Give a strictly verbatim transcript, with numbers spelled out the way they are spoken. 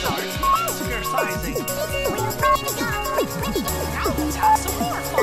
cards, monster sizing. Now let's have some more fun.